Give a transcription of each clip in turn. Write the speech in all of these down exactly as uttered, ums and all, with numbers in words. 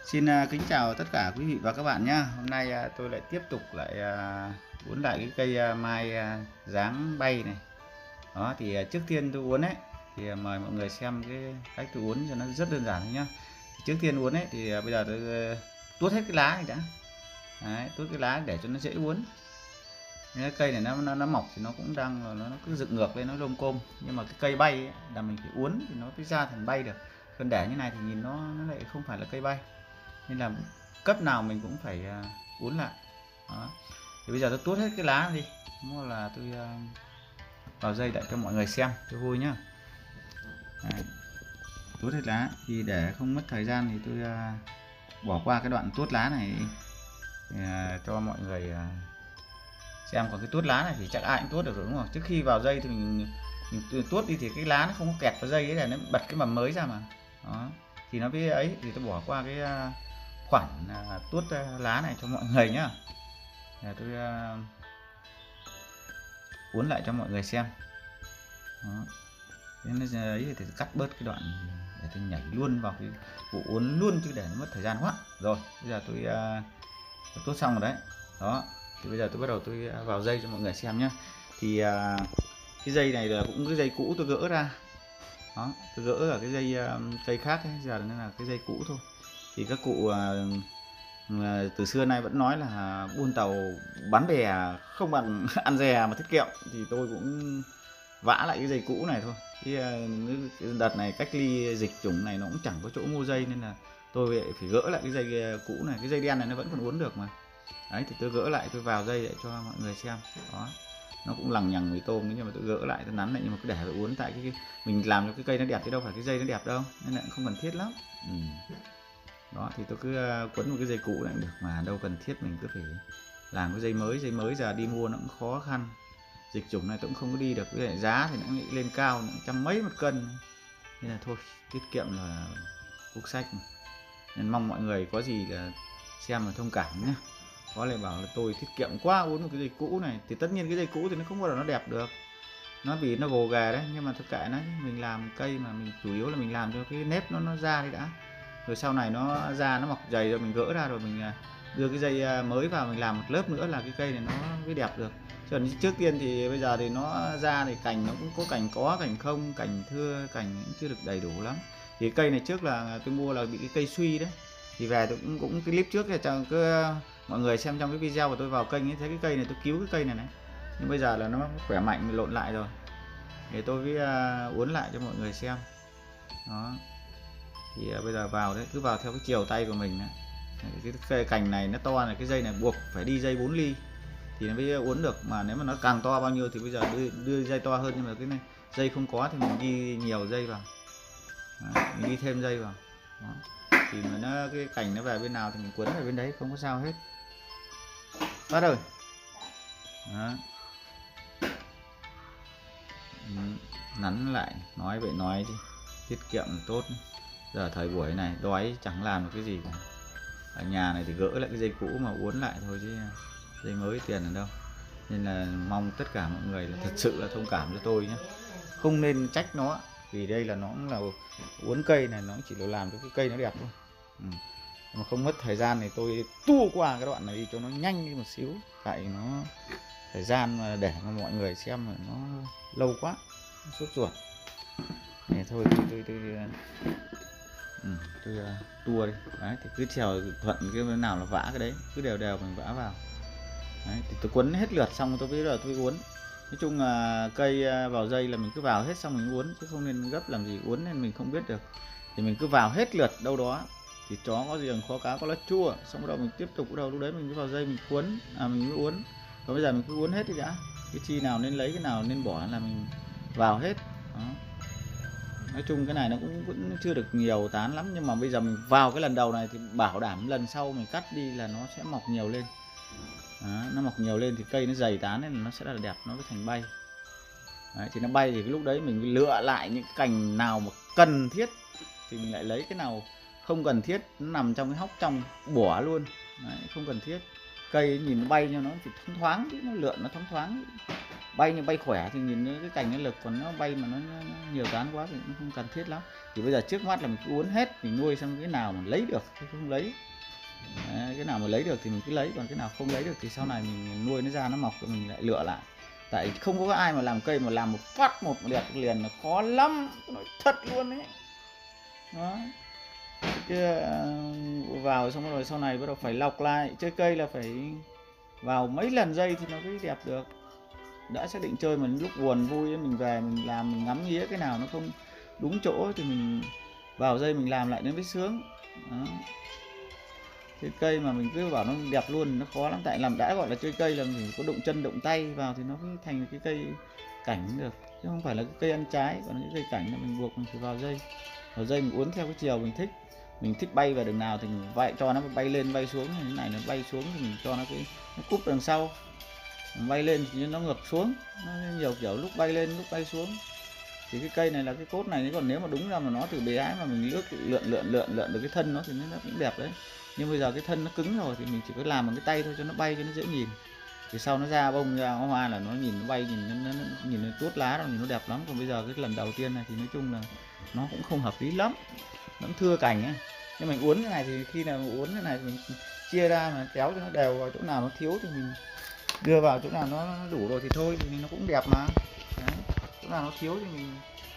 Xin à, kính chào tất cả quý vị và các bạn nhé. Hôm nay à, tôi lại tiếp tục lại à, uốn lại cái cây à, mai à, dáng bay này. Đó thì à, trước tiên tôi uốn ấy thì à, mời mọi người xem cái cách tôi uốn cho nó rất đơn giản thôi nhá. Thì trước tiên uốn ấy thì à, bây giờ tôi à, tuốt hết cái lá này đã. Đấy, tuốt cái lá để cho nó dễ uốn. Cái cây này nó, nó nó mọc thì nó cũng đang nó, nó cứ dựng ngược lên, nó lôm côm, nhưng mà cái cây bay ấy, là mình phải uốn thì nó mới ra thành bay được. Còn để như này thì nhìn nó nó lại không phải là cây bay, nên là cấp nào mình cũng phải uh, uốn lại. Đó. Thì bây giờ tôi tuốt hết cái lá đi, mua là tôi uh, vào dây lại cho mọi người xem cho vui nhá. Đấy. Tuốt hết lá thì để không mất thời gian thì tôi uh, bỏ qua cái đoạn tuốt lá này uh, cho mọi người uh, xem. Còn cái tuốt lá này thì chắc ai cũng tuốt được rồi đúng không? Trước khi vào dây thì mình, mình tuốt đi thì cái lá nó không có kẹt vào dây ấy, là nó bật cái mầm mới ra mà. Đó. Thì nó với ấy thì tôi bỏ qua cái uh, khoản uh, tuốt uh, lá này cho mọi người nhá. Để tôi uh, uốn lại cho mọi người xem. Đó. Nên ấy thì cắt bớt cái đoạn để tôi nhảy luôn vào cái vụ uốn luôn, chứ để nó mất thời gian quá. Rồi bây giờ tôi, uh, tôi tuốt xong rồi đấy. Đó thì bây giờ tôi bắt đầu tôi vào dây cho mọi người xem nhé. Thì uh, cái dây này là cũng cái dây cũ tôi gỡ ra. Đó, tôi gỡ ở cái dây uh, cây khác ấy, giờ nên là cái dây cũ thôi. Thì các cụ uh, uh, từ xưa nay vẫn nói là buôn tàu bán bè không bằng ăn dè mà tiết kiệm, thì tôi cũng vã lại cái dây cũ này thôi. Cái, uh, đợt này cách ly dịch chủng này nó cũng chẳng có chỗ mua dây, nên là tôi phải gỡ lại cái dây cũ này. Cái dây đen này nó vẫn còn uốn được mà. Đấy thì tôi gỡ lại, tôi vào dây để cho mọi người xem. Đó, nó cũng lằng nhằng với tôm, nhưng mà tôi gỡ lại, tôi nắn lại, nhưng mà cứ để uốn tại cái, cái mình làm cho cái cây nó đẹp chứ đâu phải cái dây nó đẹp đâu, nên là không cần thiết lắm. Ừ. Đó thì tôi cứ quấn một cái dây cũ này cũng được mà, đâu cần thiết mình cứ phải làm cái dây mới. Dây mới giờ đi mua nó cũng khó khăn, dịch chủng này tôi cũng không có đi được, với lại giá thì nó lên cao, nó trăm mấy một cân, nên là thôi tiết kiệm là quốc sách mà. Nên mong mọi người có gì là xem mà thông cảm nhé. Có lại bảo là tôi tiết kiệm quá uống một cái dây cũ này, thì tất nhiên cái dây cũ thì nó không bao giờ nó đẹp được, nó vì nó gồ ghề đấy. Nhưng mà thực kệ nó, mình làm cây mà mình chủ yếu là mình làm cho cái nếp nó nó ra đi đã, rồi sau này nó ra nó mọc dày rồi mình gỡ ra, rồi mình đưa cái dây mới vào, mình làm một lớp nữa là cái cây này nó mới đẹp được. Chứ trước tiên thì bây giờ thì nó ra thì cành nó cũng có cành có cành không, cành thưa cành cũng chưa được đầy đủ lắm. Thì cây này trước là tôi mua là bị cái cây suy đấy, thì về tôi cũng cũng cái clip trước là cho cứ mọi người xem trong cái video của tôi vào kênh ấy, thấy cái cây này tôi cứu cái cây này này, nhưng bây giờ là nó khỏe mạnh lộn lại rồi, để tôi với uh, uốn lại cho mọi người xem. Đó thì uh, bây giờ vào đấy, cứ vào theo cái chiều tay của mình này. Cái cây cành này nó to này, cái dây này buộc phải đi dây bốn ly thì nó mới uốn được, mà nếu mà nó càng to bao nhiêu thì bây giờ đưa, đưa dây to hơn, nhưng mà cái này dây không có thì mình đi nhiều dây vào. Đó, mình đi thêm dây vào. Đó. Thì mà nó cái cành nó về bên nào thì mình quấn về bên đấy, không có sao hết. Bắt rồi. Đó. Ừ. Nắn lại, nói vậy nói chứ tiết kiệm tốt. Giờ thời buổi này đói chẳng làm được cái gì cả. Ở nhà này thì gỡ lại cái dây cũ mà uốn lại thôi, chứ dây mới tiền ở đâu. Nên là mong tất cả mọi người là thật sự là thông cảm cho tôi nhé, không nên trách nó, vì đây là nó cũng là uốn cây này, nó chỉ là làm cho cái cây nó đẹp thôi. Ừ. Mà không mất thời gian thì tôi tua qua cái đoạn này đi cho nó nhanh đi một xíu, tại nó thời gian mà để mà mọi người xem mà nó lâu quá, sốt ruột. Này thôi tôi tôi tôi, ừ, tôi uh, tua đi. Đấy thì cứ trèo thuận cái nào là vã cái đấy, cứ đều đều mình vã vào. Đấy, thì tôi quấn hết lượt xong tôi bây giờ tôi uốn. Nói chung là cây vào dây là mình cứ vào hết xong mình uốn, chứ không nên gấp làm gì uốn nên mình không biết được. Thì mình cứ vào hết lượt đâu đó, thì chó có giềng khó cá có lá chua, xong bắt đầu mình tiếp tục bắt đầu lúc đấy mình cứ vào dây mình cuốn, à mình cứ uốn. Còn bây giờ mình cứ uốn hết đi đã, cái chi nào nên lấy cái nào nên bỏ là mình vào hết. Đó. Nói chung cái này nó cũng, cũng chưa được nhiều tán lắm, nhưng mà bây giờ mình vào cái lần đầu này thì bảo đảm lần sau mình cắt đi là nó sẽ mọc nhiều lên. Đó, nó mọc nhiều lên thì cây nó dày tán nên là nó sẽ là đẹp, nó mới thành bay. Đấy, thì nó bay thì cái lúc đấy mình lựa lại những cành nào mà cần thiết thì mình lại lấy, cái nào không cần thiết nó nằm trong cái hốc trong bỏ luôn. Đấy, không cần thiết. Cây nhìn nó bay cho nó chỉ thoáng thoáng chứ, nó lượn nó thoáng thoáng. bay như bay khỏe thì nhìn cái cành nó lực, còn nó bay mà nó, nó, nó nhiều tán quá thì cũng không cần thiết lắm. Thì bây giờ trước mắt là mình cứ uốn hết, mình nuôi xem cái nào mà lấy được cái không lấy. Đấy, cái nào mà lấy được thì mình cứ lấy, còn cái nào không lấy được thì sau này mình nuôi nó ra nó mọc rồi mình lại lựa lại. Tại không có ai mà làm cây mà làm một phát một đẹp liền là khó lắm, nói thật luôn đấy. Đó. Chứ vào xong rồi sau này bắt đầu phải lọc lại, chơi cây là phải vào mấy lần dây thì nó mới đẹp được. Đã xác định chơi mà lúc buồn vui mình về mình làm, mình ngắm nghía cái nào nó không đúng chỗ thì mình vào dây mình làm lại nó mới sướng. Đó. Chơi cây mà mình cứ bảo nó đẹp luôn nó khó lắm, tại làm đã gọi là chơi cây là mình có động chân động tay vào thì nó mới thành cái cây cảnh được, chứ không phải là cái cây ăn trái. Còn cái cây cảnh là mình buộc mình phải vào dây, vào dây mình uốn theo cái chiều mình thích. Mình thích bay vào đường nào thì mình vậy cho nó bay lên bay xuống, như thế này nó bay xuống thì mình cho nó cái nó cúp đằng sau, mình bay lên thì nó ngược xuống, nó nhiều kiểu lúc bay lên lúc bay xuống. Thì cái cây này là cái cốt này, còn nếu mà đúng ra mà nó từ bé mà mình lướt lượn lượn lượn lượn được cái thân nó thì nó cũng đẹp đấy. Nhưng bây giờ cái thân nó cứng rồi thì mình chỉ có làm bằng cái tay thôi cho nó bay cho nó dễ nhìn. Thì sau nó ra bông ra hoa là nó nhìn nó bay, nhìn nó, nó, nó nhìn nó tuốt lá rồi nhìn nó đẹp lắm. Còn bây giờ cái lần đầu tiên này thì nói chung là nó cũng không hợp lý lắm, nó thưa cành ấy. Nhưng mình uốn cái này thì khi nào uốn cái này thì mình chia ra mà kéo cho nó đều, vào chỗ nào nó thiếu thì mình đưa vào, chỗ nào nó đủ rồi thì thôi thì nó cũng đẹp mà. Đấy. Chỗ nào nó thiếu thì mình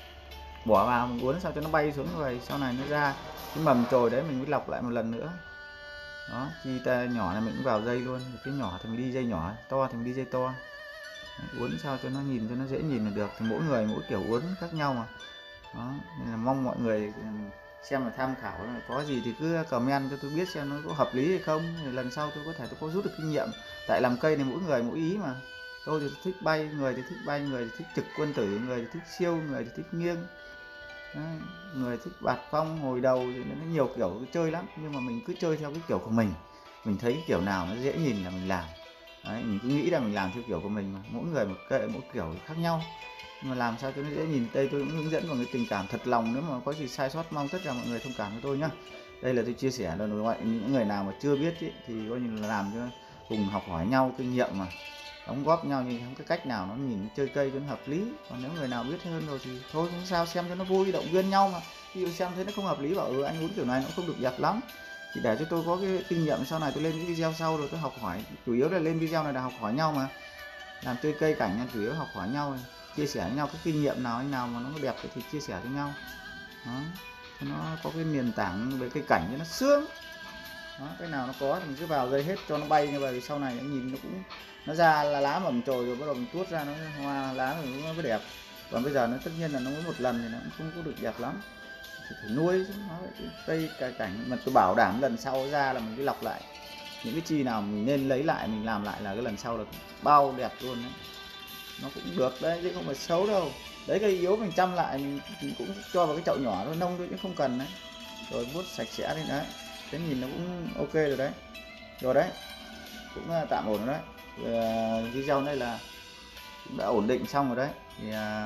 bỏ vào, mình uốn sao cho nó bay xuống rồi sau này nó ra cái mầm chồi đấy mình mới lọc lại một lần nữa. Đó, chi ta nhỏ này mình cũng vào dây luôn, cái nhỏ thì mình đi dây nhỏ, to thì mình đi dây to. Đấy, uốn sao cho nó nhìn cho nó dễ nhìn là được. Thì mỗi người mỗi kiểu uốn khác nhau mà. Đó, nên là mong mọi người xem là tham khảo, có gì thì cứ comment cho tôi biết xem nó có hợp lý hay không, thì lần sau tôi có thể tôi có rút được kinh nghiệm. Tại làm cây này mỗi người mỗi ý mà. Tôi thì thích bay, người thì thích bay, người thì thích trực quân tử, người thì thích siêu, người thì thích nghiêng. Đấy, người thích bạt phong hồi đầu thì nó nhiều kiểu chơi lắm, nhưng mà mình cứ chơi theo cái kiểu của mình. Mình thấy cái kiểu nào nó dễ nhìn là mình làm. Đấy, mình cứ nghĩ là mình làm theo kiểu của mình mà. Mỗi người một cây mỗi kiểu khác nhau, nhưng mà làm sao cho nó dễ nhìn. Đây tôi cũng hướng dẫn bằng cái tình cảm thật lòng, nếu mà có gì sai sót mong tất cả mọi người thông cảm với tôi nhá. Đây là tôi chia sẻ là loại những người nào mà chưa biết ý, thì coi như là làm cho cùng học hỏi nhau kinh nghiệm mà đóng góp nhau như cái cách nào nó nhìn chơi cây cho nó hợp lý. Còn nếu người nào biết hơn rồi thì thôi không sao, xem cho nó vui, động viên nhau mà. Ví dụ xem thấy nó không hợp lý bảo ừ anh muốn kiểu này nó không được đẹp lắm, thì để cho tôi có cái kinh nghiệm sau này tôi lên cái video sau rồi tôi học hỏi. Chủ yếu là lên video này là học hỏi nhau mà, làm chơi cây cảnh là chủ yếu học hỏi nhau, chia sẻ với nhau cái kinh nghiệm nào anh nào mà nó đẹp thì chia sẻ cho nhau. Đó, nó có cái nền tảng về cây cảnh cho nó sướng. Đó, cái nào nó có thì mình cứ vào dây hết cho nó bay như vậy, sau này nó nhìn nó cũng nó ra là lá mầm chồi rồi bắt đầu mình tuốt ra nó hoa lá rồi nó mới đẹp. Còn bây giờ nó tất nhiên là nó mới một lần thì nó cũng không có được đẹp lắm, thì phải nuôi chứ. Nó cây cái cảnh mà tôi bảo đảm lần sau ra là mình cứ lọc lại những cái chi nào mình nên lấy lại mình làm lại là cái lần sau là bao đẹp luôn đấy. Nó cũng được đấy chứ không phải xấu đâu. Đấy, cây yếu mình chăm lại mình, mình cũng cho vào cái chậu nhỏ thôi, nông thôi chứ không cần đấy. Rồi vuốt sạch sẽ đi đấy, thế nhìn nó cũng ok rồi đấy. Rồi đấy, cũng tạm ổn rồi đấy. Rồi, video đây là cũng đã ổn định xong rồi đấy. Thì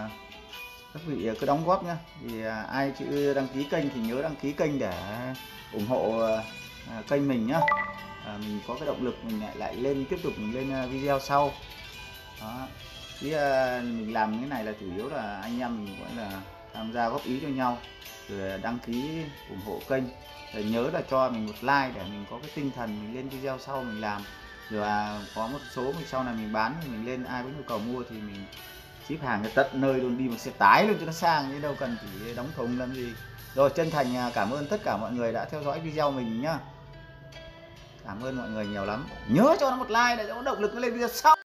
các vị cứ đóng góp nhá. Thì ai chưa đăng ký kênh thì nhớ đăng ký kênh để ủng hộ kênh mình nhá. À, mình có cái động lực mình lại lại lên tiếp tục mình lên video sau. Đó. Chứ mình làm cái này là chủ yếu là anh em mình gọi là tham gia góp ý cho nhau, rồi đăng ký ủng hộ kênh, rồi nhớ là cho mình một like để mình có cái tinh thần mình lên video sau mình làm. Rồi à, có một số mình sau này mình bán thì mình lên ai có nhu cầu mua thì mình ship hàng cho tận nơi luôn, đi một xe tải luôn cho nó sang, chứ đâu cần chỉ đóng thùng làm gì. Rồi chân thành cảm ơn tất cả mọi người đã theo dõi video mình nhá. Cảm ơn mọi người nhiều lắm. Nhớ cho nó một like để cho nó động lực nó lên video sau.